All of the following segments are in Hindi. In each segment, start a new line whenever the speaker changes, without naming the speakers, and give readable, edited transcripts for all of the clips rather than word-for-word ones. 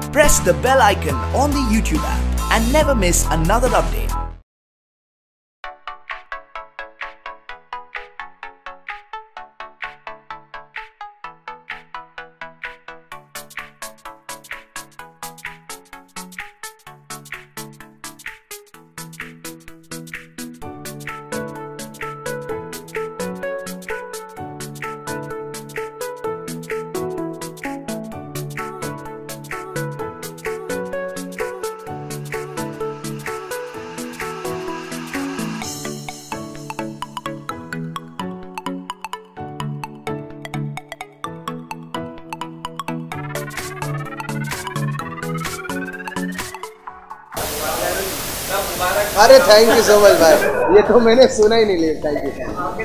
Press the bell icon on the YouTube app and never miss another update.
अरे थैंक यू सो मच भाई, ये तो मैंने सुना ही नहीं लिया। थैंक यू,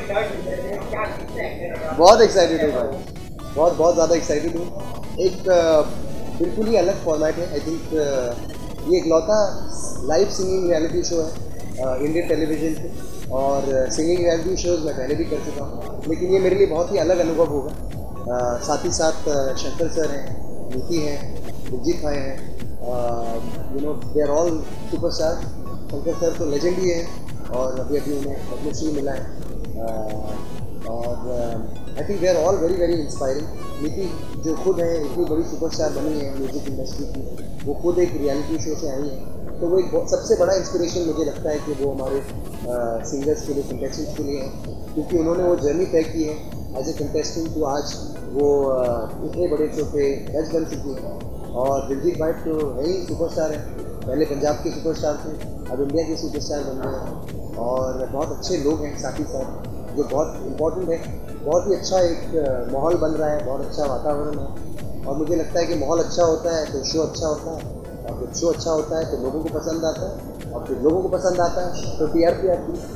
बहुत एक्साइटेड हूँ भाई, बहुत ज़्यादा एक्साइटेड हूँ। एक बिल्कुल ही अलग फॉर्मेट है। आई थिंक ये इकलौता लाइव सिंगिंग रियलिटी शो है इंडियन टेलीविजन पे, और सिंगिंग रियलिटी शोज मैं पहले भी कर चुका हूँ, लेकिन ये मेरे लिए बहुत ही अलग अनुभव होगा। साथ ही साथ शंकर सर हैं, नीति हैं, दिलजीत भाई हैं, you know they are all superstar. Shankar sir तो लेजेंड ही है और अभी उन्हें पद्मश्री मिला है, और I think they are all very inspiring. Niti जो खुद है इतनी बड़ी सुपरस्टार बनी है म्यूज़िक इंडस्ट्री की, वो खुद एक रियलिटी शो से आई है, तो वो एक सबसे बड़ा इंस्पिरेशन मुझे लगता है कि वो हमारे सिंगर्स के लिए, कंटेस्टेंट्स के लिए है, क्योंकि उन्होंने वो जर्नी तय की है एज ए कंटेस्टेंट, तो आज वो इतने बड़े शो पे जज बन चुकी है। और दिलजीत भाई तो है ही सुपरस्टार है, पहले पंजाब के सुपरस्टार थे, अब इंडिया के सुपरस्टार बन गए हैं, और बहुत अच्छे लोग हैं साथ ही साथ, जो बहुत इम्पोर्टेंट है। बहुत ही अच्छा एक माहौल बन रहा है, बहुत अच्छा वातावरण है, और मुझे लगता है कि माहौल अच्छा होता है तो शो अच्छा होता है, और जब शो अच्छा होता है तो लोगों को पसंद आता है, और फिर लोगों को पसंद आता है तो टीआरपी आती है।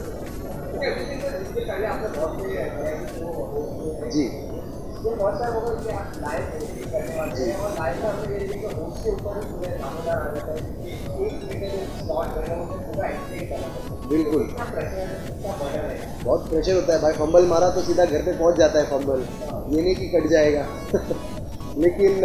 जी बिल्कुल, बहुत प्रेशर होता है भाई। फंबल मारा तो सीधा घर पे पहुंच जाता है फंबल, ये नहीं कि कट जाएगा लेकिन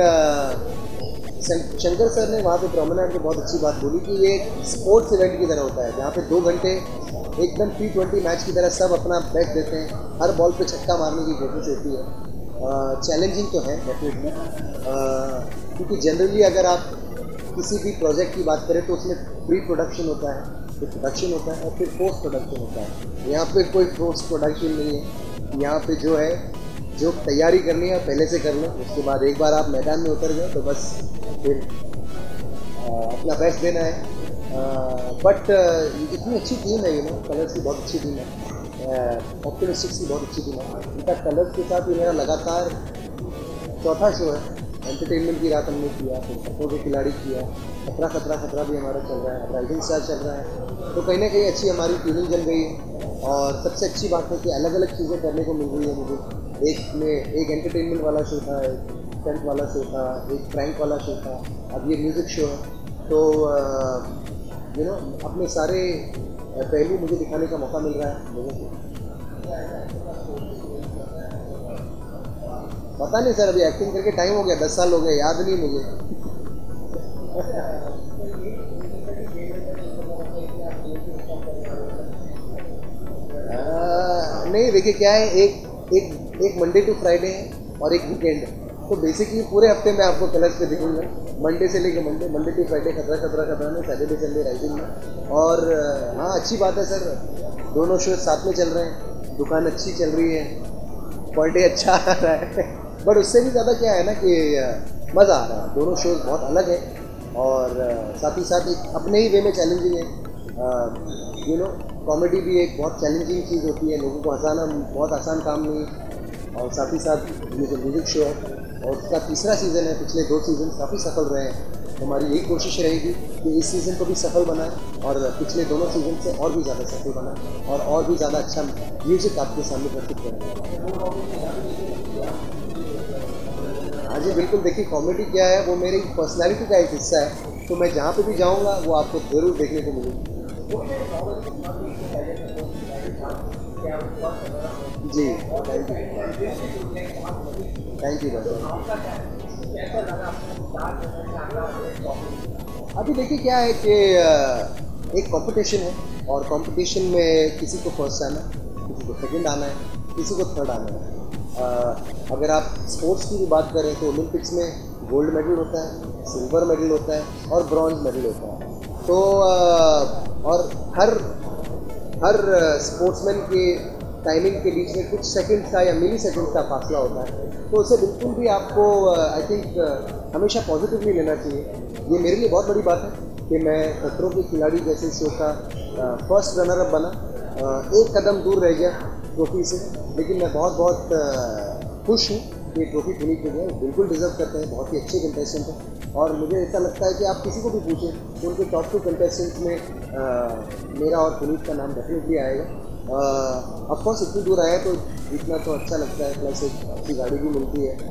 शंकर सर ने वहाँ पे प्रोमेनेंट में बहुत अच्छी बात बोली कि ये स्पोर्ट्स इवेंट की तरह होता है, जहाँ पे 2 घंटे एकदम T20 मैच की तरह सब अपना बेस्ट देते हैं, हर बॉल पे छक्का मारने की कोशिश होती है। चैलेंजिंग तो है डेफिनेटली, क्योंकि जनरली अगर आप किसी भी प्रोजेक्ट की बात करें तो उसमें प्री प्रोडक्शन होता है, फिर प्रोडक्शन होता है, और फिर पोस्ट प्रोडक्शन होता है। यहाँ पे कोई पोस्ट प्रोडक्शन नहीं है, यहाँ पे जो है जो तैयारी करनी है पहले से कर लो, उसके बाद एक बार आप मैदान में उतर गए तो बस फिर अपना बेस्ट देना है। बट इतनी अच्छी टीम है, यू नो कलर्स की बहुत अच्छी टीम है, ऑप्टिमिस्टिक्स की बहुत अच्छी टीम है। इनका कलर्स के साथ ये मेरा लगातार 4था शो है। एंटरटेनमेंट की रात हमने किया, फिर खतरों के खिलाड़ी किया, 17-17-17 भी हमारा चल रहा है, राइजिंग स्टार चल रहा है, तो कहीं ना कहीं अच्छी हमारी ट्यूनिंग जल गई है। और सबसे अच्छी बात है कि अलग अलग चीज़ें करने को मिल रही है मुझे। एक एंटरटेनमेंट वाला शो था, एक स्टंट वाला शो था, एक प्रैंक वाला शो था, अब ये म्यूज़िक शो है, तो यू नो अपने सारे पहलू मुझे दिखाने का मौका मिल रहा है लोगों को। पता नहीं सर, अभी एक्टिंग करके टाइम हो गया, 10 साल हो गए, याद नहीं मुझे नहीं देखिए क्या है, एक मंडे टू फ्राइडे है और एक वीकेंड है, तो बेसिकली पूरे हफ्ते में आपको कलर्स पे दिखूंगा, मंडे से लेकर मंडे टू फ्राइडे, खतरा में, सैटरडे संडे राइजिंग में। और हाँ अच्छी बात है सर, दोनों शो साथ में चल रहे हैं, दुकान अच्छी चल रही है, पर डे अच्छा आ रहा है, बट उससे भी ज़्यादा क्या है ना कि मज़ा आ रहा है। दोनों शोज़ बहुत अलग है, और साथ ही साथ एक अपने ही वे में चैलेंजिंग है। यू नो कॉमेडी भी एक बहुत चैलेंजिंग चीज़ होती है, लोगों को हंसाना बहुत आसान काम नहीं, और साथ ही साथ ये जो म्यूज़िक शो है और उसका 3रा सीज़न है, पिछले 2 सीज़न काफ़ी सफल रहे हैं, हमारी यही कोशिश रहेगी कि इस सीज़न को भी सफल बनाएं, और पिछले दोनों सीज़न से और भी ज़्यादा सफल बनाएं, और भी ज़्यादा अच्छा म्यूज़िक आपके सामने प्रस्तुत करें। हाँ जी बिल्कुल, देखिए कॉमेडी क्या है, वो मेरी पर्सनैलिटी का एक हिस्सा है, तो मैं जहाँ पे भी जाऊँगा वो आपको ज़रूर देखने को मिलेगी। जी थैंक यू भाई। अभी देखिए क्या है कि एक कंपटीशन है और कंपटीशन में किसी को फर्स्ट आना है, किसी को सेकंड आना है, किसी को थर्ड आना है। अगर आप स्पोर्ट्स की भी बात करें तो ओलंपिक्स में गोल्ड मेडल होता है, सिल्वर मेडल होता है और ब्रॉन्ज मेडल होता है। तो और हर स्पोर्ट्समैन के टाइमिंग के बीच में कुछ सेकंड का या मिली सेकंड का फासला होता है। तो उसे बिल्कुल भी आपको आई थिंक हमेशा पॉजिटिवली लेना चाहिए। ये मेरे लिए बहुत बड़ी बात है कि मैं खतरों के खिलाड़ी जैसे शो का फर्स्ट रनर अप बना, एक कदम दूर रह गया ट्रॉफी से, लेकिन मैं बहुत खुश हूँ कि ट्रॉफी पुनीत हो गया। बिल्कुल डिजर्व करते हैं, बहुत ही अच्छे कंटेस्टेंट हैं और मुझे ऐसा लगता है कि आप किसी को भी पूछें तो उनके टॉप 2 कंटेस्टेंट्स में मेरा और पुनीत का नाम डेफिनेटली आएगा। ऑफकोर्स इतनी दूर आया तो जीतना तो अच्छा लगता है, प्लस एक अच्छी गाड़ी भी मिलती है,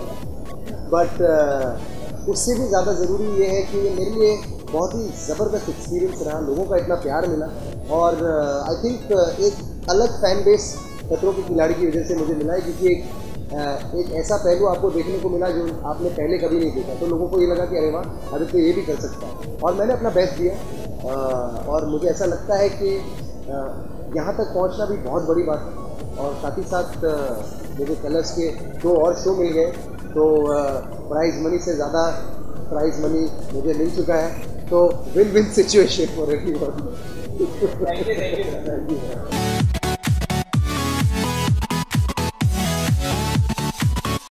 बट उससे भी ज़्यादा ज़रूरी ये है कि मेरे लिए बहुत ही ज़बरदस्त एक्सपीरियंस रहा, लोगों का इतना प्यार मिला और आई थिंक एक अलग फैन बेस खतरों के खिलाड़ी की वजह से मुझे मिला है, क्योंकि एक ऐसा पहलू आपको देखने को मिला जो आपने पहले कभी नहीं देखा। तो लोगों को ये लगा कि अरे वाह, अभी तो ये भी कर सकता है और मैंने अपना बेस्ट दिया और मुझे ऐसा लगता है कि यहाँ तक पहुँचना भी बहुत बड़ी बात है। और साथ ही साथ मुझे कलर्स के 2 और शो मिल गए, तो प्राइज़ मनी से ज़्यादा प्राइज़ मनी मुझे मिल चुका है, तो win win situation for everyone.
Thank you.